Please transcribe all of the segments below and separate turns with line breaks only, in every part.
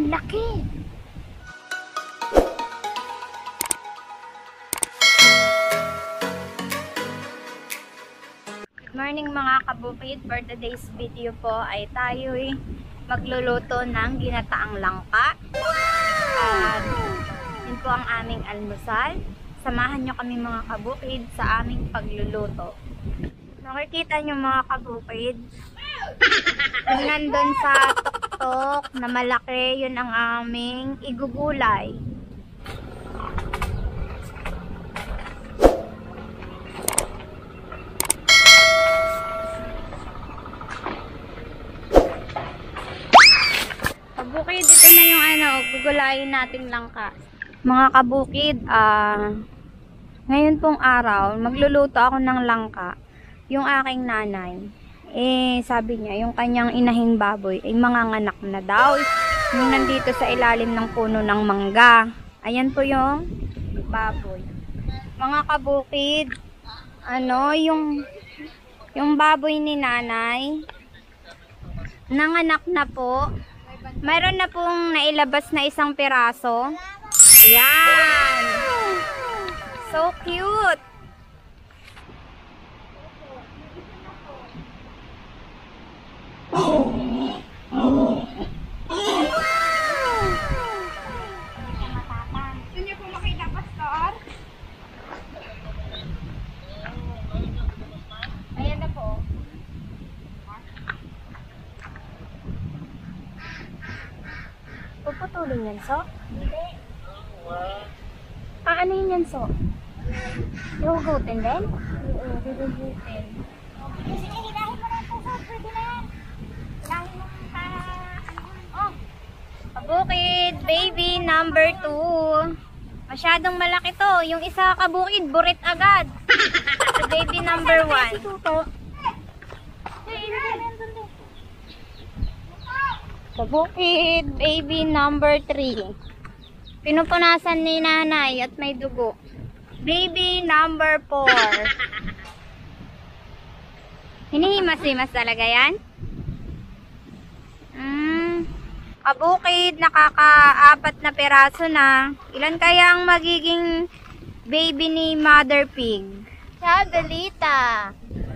Ang laki! Good morning mga kabukid. For today's video po ay tayo'y magluluto ng ginataang langka. At yun po ang aming almusal. Samahan nyo kami mga kabukid sa aming pagluluto. Nakikita nyo mga kabukid, yung nandun sa tuktok na malaki, yun ang aming igugulay. Kabukid, ito na yung gugulayin nating langka. Mga kabukid, ngayon pong araw, magluluto ako ng langka. Yung aking nanay, sabi niya, yung kanyang inahing baboy ay manganganak na daw. Yung nandito sa ilalim ng puno ng mangga. Ayan po yung baboy. Mga kabukid, yung baboy ni nanay, nanganak na po. Mayroon na pong nailabas na isang piraso. Ayan. So cute. Gusto niyo po makita, Pastor? Ayan na po. Puputulin yan, So? Hindi. Ano yun yan, So? Ihugutin din? Oo, ihugutin. Sige, hilahin mo na ito, So. Pwede na yan. Hilahin mo pa. Oh! Kabukid, baby number 2. Masyadong malaki to. Yung isa kabukid, burit agad. So, baby number 1. Kabukid, baby number 3. Pinupunasan ni nanay at may dugo. Baby number 4. Hinihimas-himas talaga yan? Kabukid, nakaka-4 na peraso na. Ilan kaya ang magiging baby ni Mother Pig? Chabelita.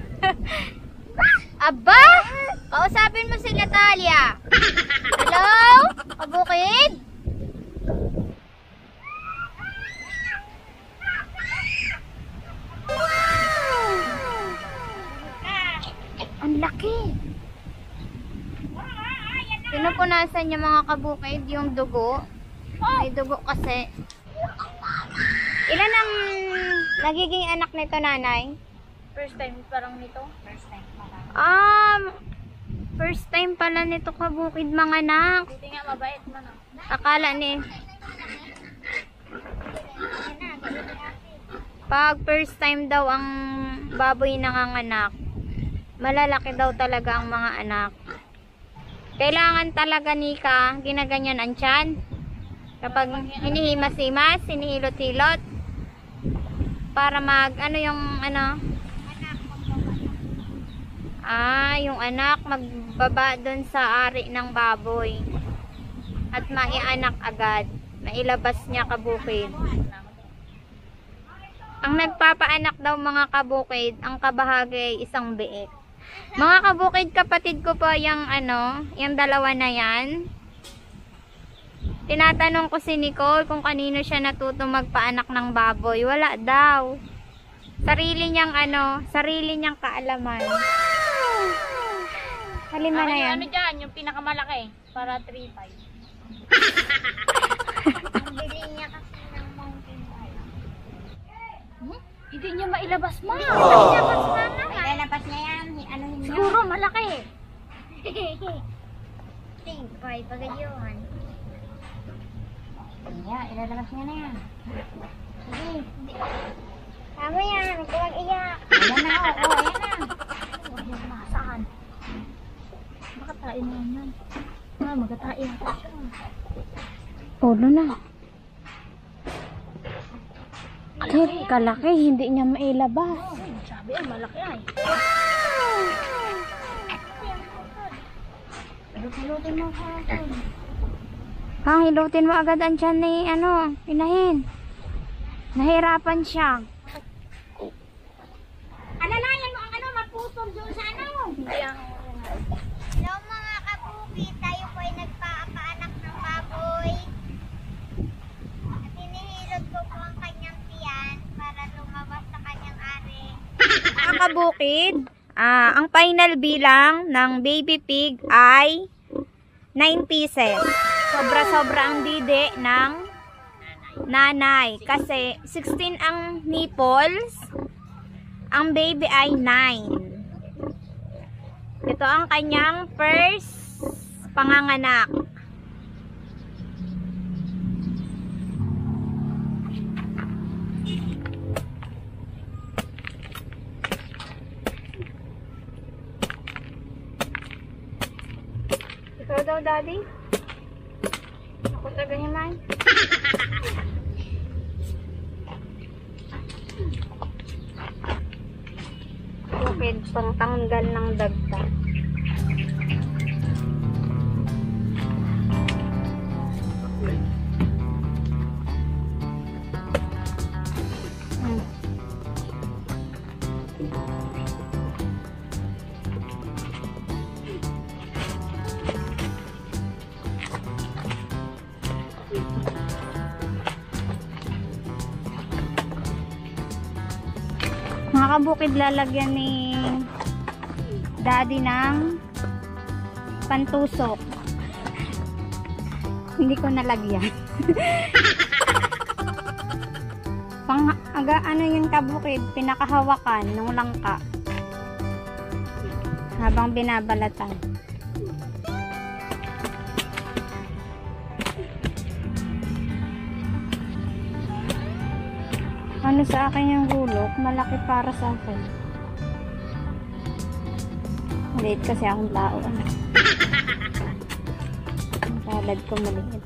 Aba! Kausapin mo si Natalia. Hello? Kabukid? Ang laki. Pinupunasan niya mga kabukid yung dugo. May dugo kasi. Ilan ang nagiging anak nito, nanay?
First time parang nito. First time parang.
First time pala nito kabukid mga anak.
Hindi nga mabait mo no.
Akala ni pag first time daw ang baboy nanganganak, malalaki daw talaga ang mga anak. Kailangan talaga Nika, ginaganyan ang tiyan. Kapag hinihimas-himas, hinihilot-hilot. Para yung anak magbaba doon sa ari ng baboy. At maianak agad. Mailabas niya kabukid. Ang nagpapaanak daw mga kabukid, ang kabahagi ay isang biik. Mga kabukid, kapatid ko po yung dalawa na yan. Tinatanong ko si Nicole kung kanino siya natuto magpaanak ng baboy. Wala daw. Sarili niyang kaalaman. Halima na yan.
Ano dyan? Yung pinakamalaki. Para 3.5.
Ang bili niya kasi ng mountain lion.
Hindi niya mailabas ma.
Ilabas na naman. Ilalabas niya yan.
Siguro malaki.
Think, bye. Pagadyuhan.
Yeah, ilalabas niya na yan.
Sige. Tama yan. Huwag iyak.
Ayan na ako. Ayan na. Huwag niya masahan. Makatain na yan. Magatain na siya.
Ulo na. Ay, kalaki. Hindi niya mailabas.
Sabi ay malaki ay.
Luto mo kahapon. Hilutin mo agad ang tiyan ni, inahin. Nahirapan siya.
Alalayan mo ang maputol doon sa
Hindi ang...
Hello mga kabuki, tayo po ay nagpapaanak ng baboy. At hinihilot ko po ang kanyang tiyan para lumabas sa kanyang ari.
Mga kabukid, ang final bilang ng baby pig ay 9 pieces. Sobra-sobra ang dide ng nanay. Kasi 16 ang nipples, ang baby ay 9. Ito ang kanyang first panganganak. Ikaw daw, daddy? Ako tagahiman. Bukid pang tanggal ng dagta. Mga kabukid, lalagyan ni daddy ng pantusok. Hindi ko nalagyan. Ano yun kabukid, pinakahawakan ng langka habang binabalatan. Ano sa akin yung gulok, malaki para sa akin. Maliit kasi akong tao. Ang palad ko maliit.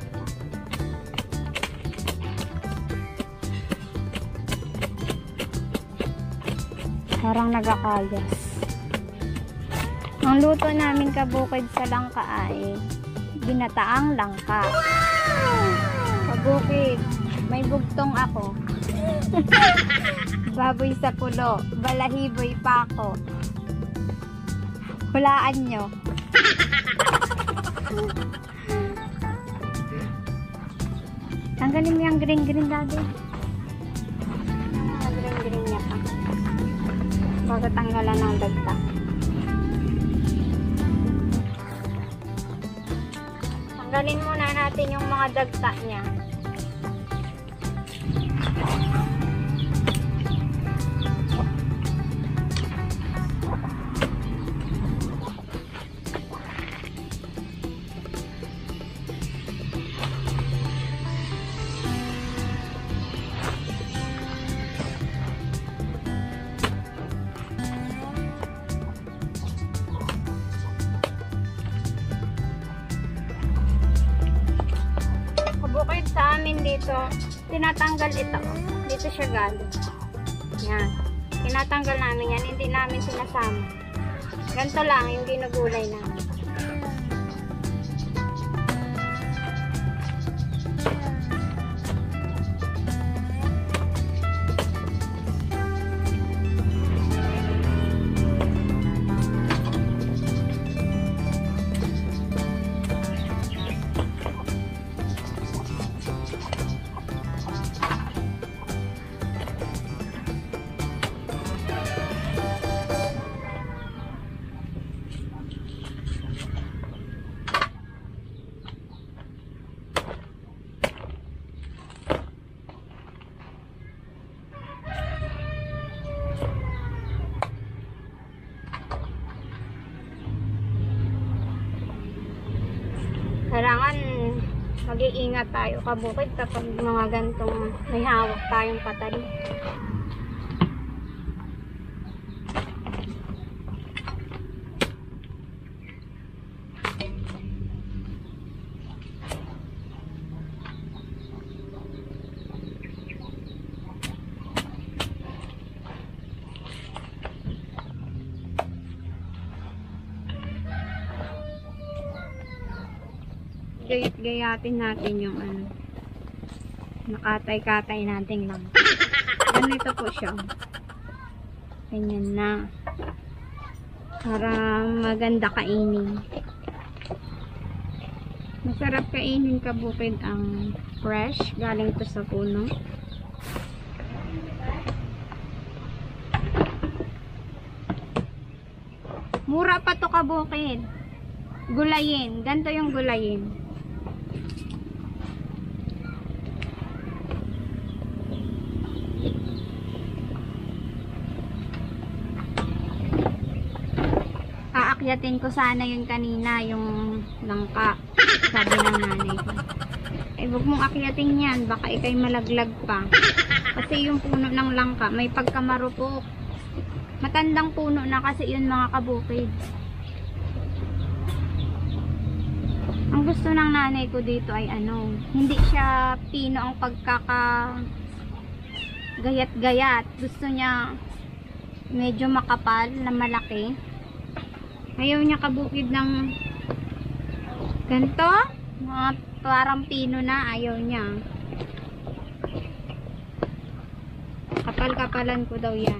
Parang nagakayas. Ang luto namin kabukid sa langka ay ginataang langka. Kabukid, may bugtong ako. Baboy sa pulo, balahiboy pa ako. Hulaan nyo. Tanggalin mo yung green-green daddy. Yung green-green niya pa. Bago tanggalan ng dagta. Tanggalin muna natin yung mga dagta niya. Bukid sa amin dito, tinatanggal ito. Dito siya galing. Yan. Tinatanggal namin yan. Hindi namin sinasama. Ganito lang yung ginugulay namin. Kailangan mag-iingat tayo kabukid kapag mga gantong may hawak tayong patali. gayat-gayatin natin yung ano, nakatay-katay natin lang. Ganito po siya. Ganyan na. Para maganda kainin. Masarap kainin kabukid ang fresh. Galing to sa puno. Mura pa to kabukid. Gulayin. Ganito yung gulayin. Aakyatin ko sana yun kanina, yung langka. Sabi ng nanay ko. Eh, huwag mong akyatin yan. Baka ikay malaglag pa. Kasi yung puno ng langka, may pagkamarupok. Matandang puno na kasi yun mga kabukid. Ang gusto ng nanay ko dito ay ano, hindi siya pino ang pagkakagayat-gayat. Gusto niya medyo makapal na malaki. Ayaw niya kabukid ng ganito, mga parang pino na, ayaw niya. Kapal-kapalan ko daw yan.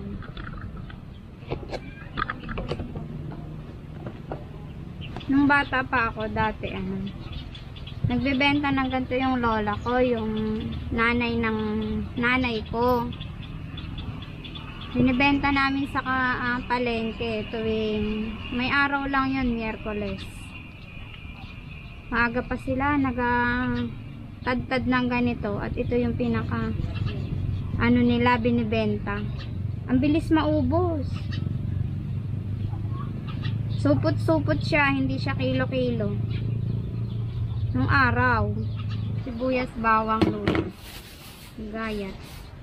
Nung bata pa ako dati, nagbebenta ng ganito yung lola ko, yung nanay ng nanay ko. Binibenta namin sa palengke tuwing may araw lang yun, Miyerkules. Maaga pa sila, tad ng ganito, at ito yung pinaka nila binibenta. Ang bilis maubos. Supot-supot siya, hindi siya kilo-kilo. Nung araw, sibuyas, bawang, luya, gayat.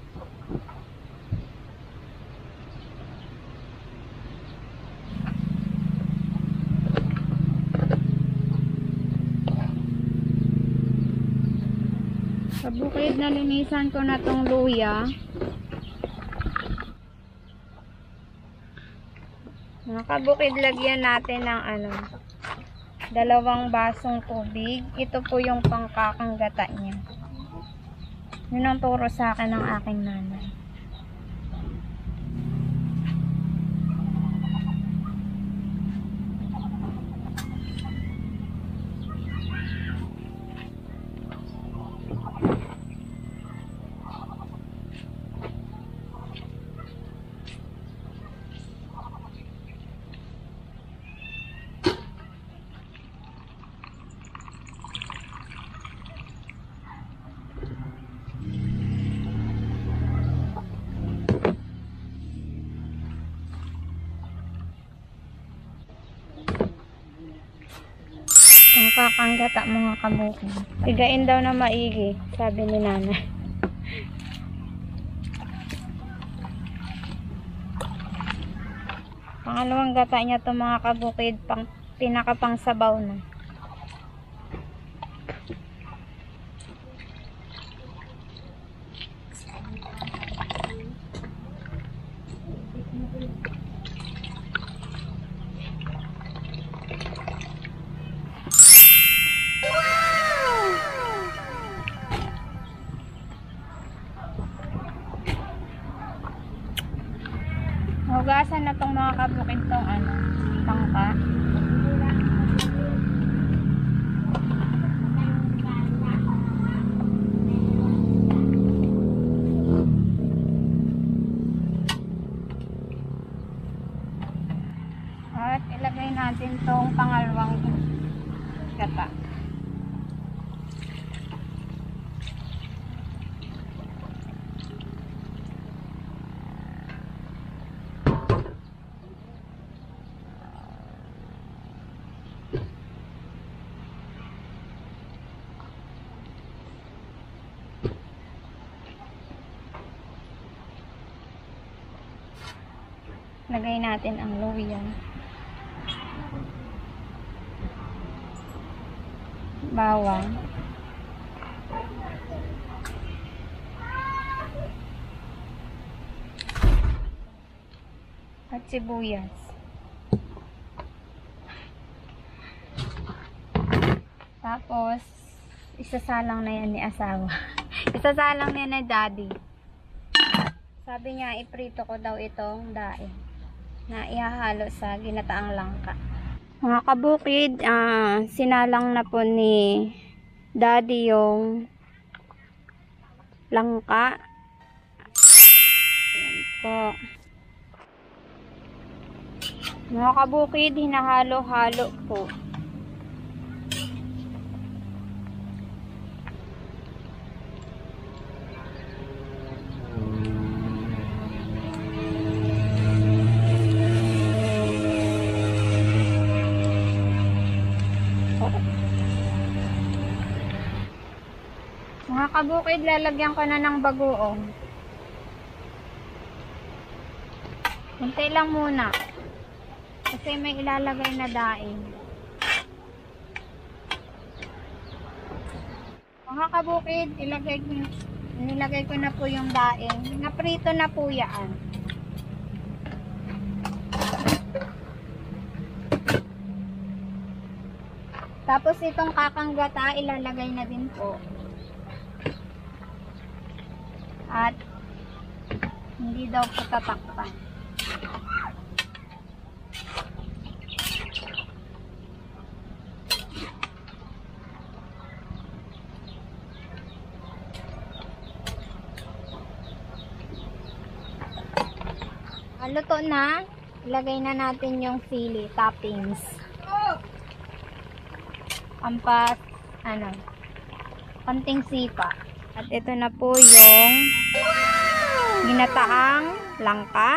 Sa bukid na linisan ko na tong luya. Mga kabukid, lagyan natin ng 2 basong tubig. Ito po yung pangkakanggata niya. Yun ang turo sa akin ng aking nanay. Pangkakanggata mga kabukid. Tigain daw na maigi, sabi ni nanay. Pangalawang gata niya to mga kabukid, pinakapang sabaw na. Hugasan na tong mga kabukid tong tangka. At ilagay natin tong pangalawang gata. Lagay natin ang luya. Bawang. At sibuyas. Tapos, isasalang na yan ni asawa. Isasalang niya na daddy. Sabi niya, iprito ko daw itong daing na ihahalo sa ginataang langka. Mga kabukid, sinalang na po ni daddy yung langka. Ayan po. Mga kabukid, hinahalo-halo po. Mga kabukid, lalagyan ko na ng bagoong. Hintay lang muna. Kasi may ilalagay na daing. Mga kabukid, nilagay ko na po yung daing. Naprito na po yan. Tapos itong kakanggata, ilalagay na din po. At hindi daw po tatakpan. Luto na. Ilagay na natin yung sili, toppings. Ampas, konting sipa. At ito na po yung ginataang langka.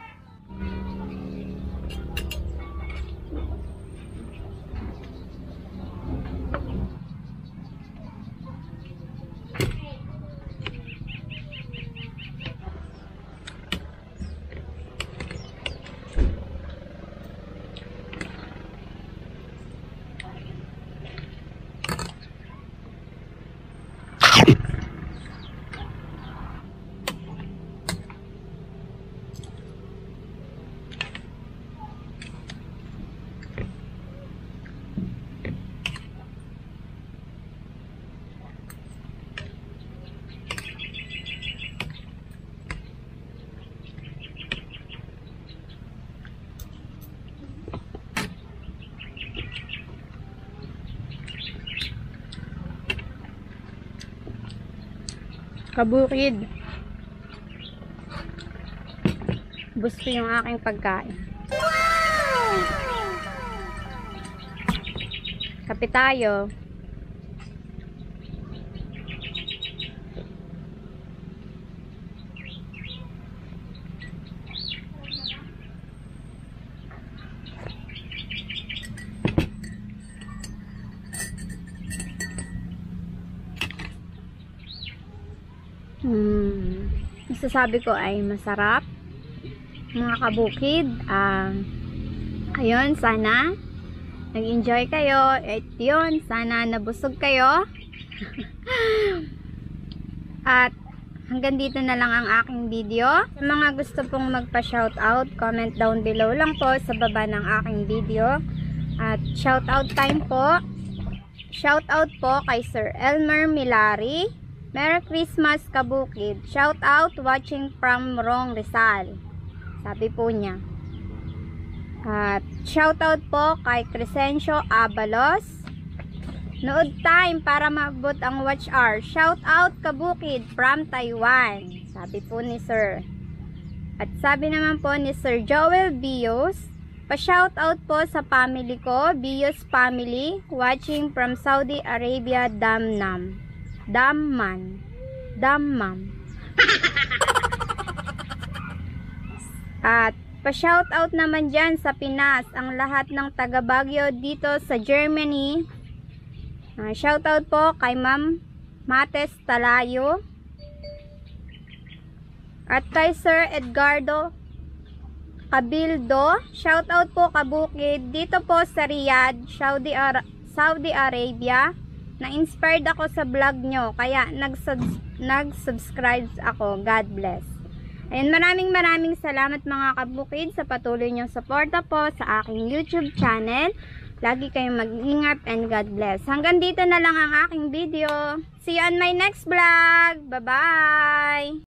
Kabukid. Gusto yung aking pagkain. Kape tayo. Masasabi ko ay masarap, mga kabukid. Ayun, sana nag-enjoy kayo. At yun, sana nabusog kayo. At hanggang dito na lang ang aking video. Sa mga gusto pong magpa-shoutout, comment down below lang po sa baba ng aking video. At shoutout time po. Shoutout po kay Sir Elmer Milari. Merry Christmas, kabukid. Shout out, watching from Rong Rizal. Sabi po niya. At shout out po kay Crescencio Abalos. Nood time para maabot ang watch hour. Shout out, kabukid, from Taiwan. Sabi po ni Sir. At sabi naman po ni Sir Joel Bios. Pa-shout out po sa family ko, Bios family, watching from Saudi Arabia, Dammam. At pa-shoutout naman dyan sa Pinas, ang lahat ng taga Baguio dito sa Germany. Shoutout po kay Ma'am Mates Talayo. At kay Sir Edgardo Cabildo. Shoutout po, kabukid, dito po sa Riyadh, Saudi Arabia. Na-inspired ako sa vlog nyo, kaya nag-subscribe ako. God bless. Ayun, maraming salamat mga kabukid sa patuloy nyong suporta po sa aking YouTube channel. Lagi kayong mag-ingat and God bless. Hanggang dito na lang ang aking video. See you on my next vlog. Bye-bye!